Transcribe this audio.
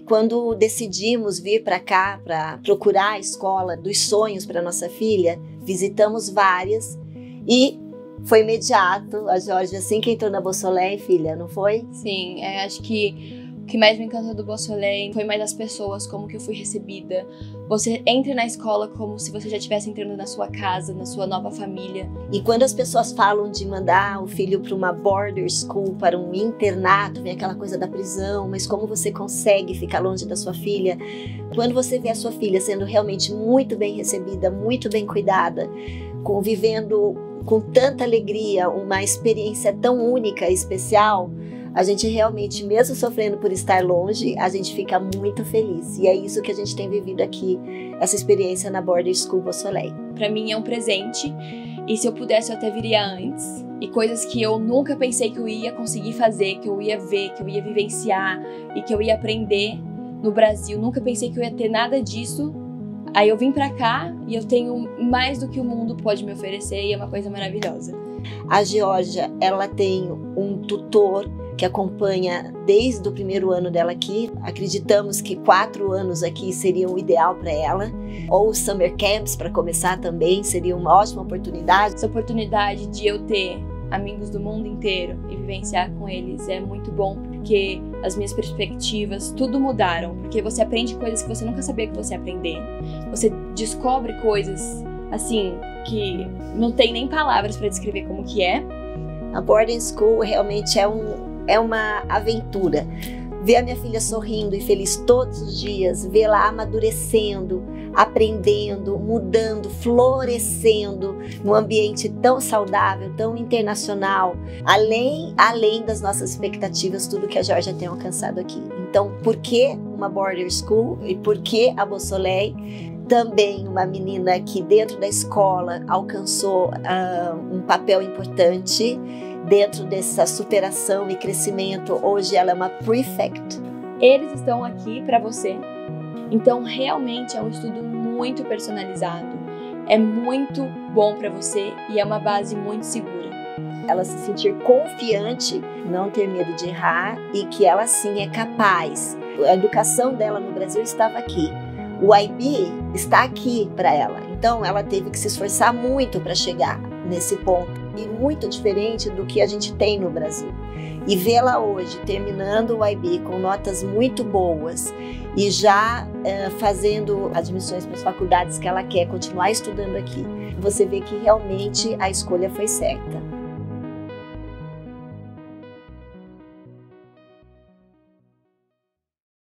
quando decidimos vir para cá para procurar a escola dos sonhos para nossa filha, visitamos várias e foi imediato. A Georgia, assim que entrou na Beausoleil, filha, não foi? Sim, acho que o que mais me encantou do Beausoleil foi mais as pessoas, como que eu fui recebida. Você entra na escola como se você já estivesse entrando na sua casa, na sua nova família. E quando as pessoas falam de mandar o filho para uma border school, para um internato, vem aquela coisa da prisão, mas como você consegue ficar longe da sua filha? Quando você vê a sua filha sendo realmente muito bem recebida, muito bem cuidada, convivendo com tanta alegria, uma experiência tão única e especial, a gente realmente, mesmo sofrendo por estar longe, a gente fica muito feliz. E é isso que a gente tem vivido aqui, essa experiência na Border School Beausoleil. Para mim é um presente, e se eu pudesse eu até viria antes. E coisas que eu nunca pensei que eu ia conseguir fazer, que eu ia ver, que eu ia vivenciar e que eu ia aprender no Brasil. Nunca pensei que eu ia ter nada disso. Aí eu vim pra cá e eu tenho mais do que o mundo pode me oferecer e é uma coisa maravilhosa. A Georgia, ela tem um tutor que acompanha desde o primeiro ano dela aqui. Acreditamos que 4 anos aqui seria o ideal para ela. Ou summer camps, para começar também, seria uma ótima oportunidade. Essa oportunidade de eu ter amigos do mundo inteiro e vivenciar com eles é muito bom, porque as minhas perspectivas, tudo mudaram. Porque você aprende coisas que você nunca sabia que você ia aprender. Você descobre coisas, assim, que não tem nem palavras para descrever como que é. A boarding school realmente é uma aventura. Ver a minha filha sorrindo e feliz todos os dias, vê-la amadurecendo, aprendendo, mudando, florescendo num ambiente tão saudável, tão internacional, além das nossas expectativas, tudo que a Georgia tem alcançado aqui. Então, por que uma border school e por que a Beausoleil? Também uma menina que dentro da escola alcançou um papel importante dentro dessa superação e crescimento. Hoje ela é uma prefect. Eles estão aqui para você. Então realmente é um estudo muito personalizado. É muito bom para você e é uma base muito segura. Ela se sentir confiante, não ter medo de errar e que ela sim é capaz. A educação dela no Brasil estava aqui. O IB está aqui para ela. Então ela teve que se esforçar muito para chegar nesse ponto. E muito diferente do que a gente tem no Brasil. E vê-la hoje terminando o IB com notas muito boas e já fazendo admissões para as faculdades que ela quer continuar estudando aqui, você vê que realmente a escolha foi certa.